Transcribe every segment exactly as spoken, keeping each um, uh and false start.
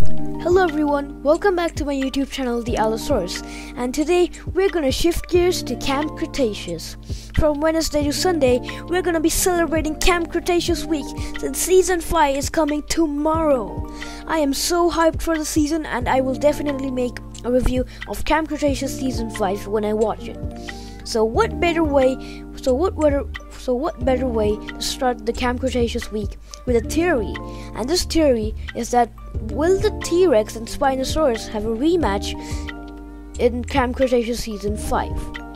Hello everyone, welcome back to my YouTube channel, The Allosaurus, and today we're gonna shift gears to Camp Cretaceous. From Wednesday to Sunday, we're gonna be celebrating Camp Cretaceous week since season five is coming tomorrow. I am so hyped for the season, and I will definitely make a review of Camp Cretaceous season five when I watch it. So what better way so what better so what better way to start the Camp Cretaceous week with a theory? And this theory is that will the T-Rex and Spinosaurus have a rematch in Camp Cretaceous season five?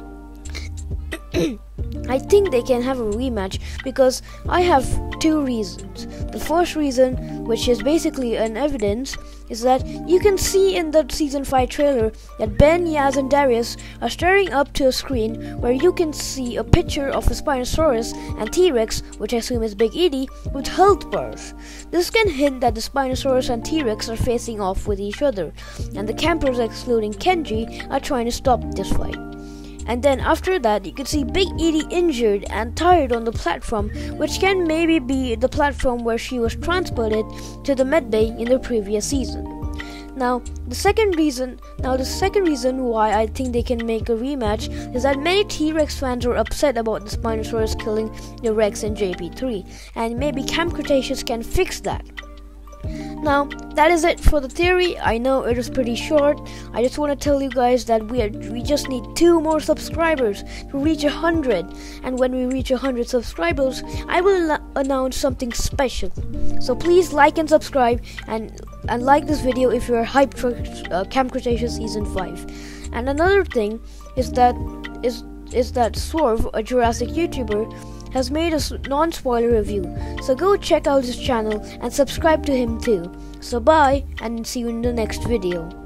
I think they can have a rematch because I have two reasons. The first reason, which is basically an evidence, is that you can see in the season five trailer that Ben, Yaz and Darius are staring up to a screen where you can see a picture of a Spinosaurus and T-Rex, which I assume is Big Edie, with health bars. This can hint that the Spinosaurus and T-Rex are facing off with each other, and the campers, excluding Kenji, are trying to stop this fight. And then after that, you can see Big Edie injured and tired on the platform, which can maybe be the platform where she was transported to the medbay in the previous season. Now, the second reason, now the second reason why I think they can make a rematch is that many T-Rex fans were upset about the Spinosaurus killing the Rex in J P three, and maybe Camp Cretaceous can fix that. Now, that is it for the theory. I know it was pretty short. I just want to tell you guys that we are we just need two more subscribers to reach a hundred, and when we reach a hundred subscribers, I will an- announce something special. So please like and subscribe, and and like this video if you are hyped for uh, Camp Cretaceous season five. And another thing is that is is that Swerve, a Jurassic YouTuber, has made a non-spoiler review, so go check out his channel and subscribe to him too. So bye, and see you in the next video.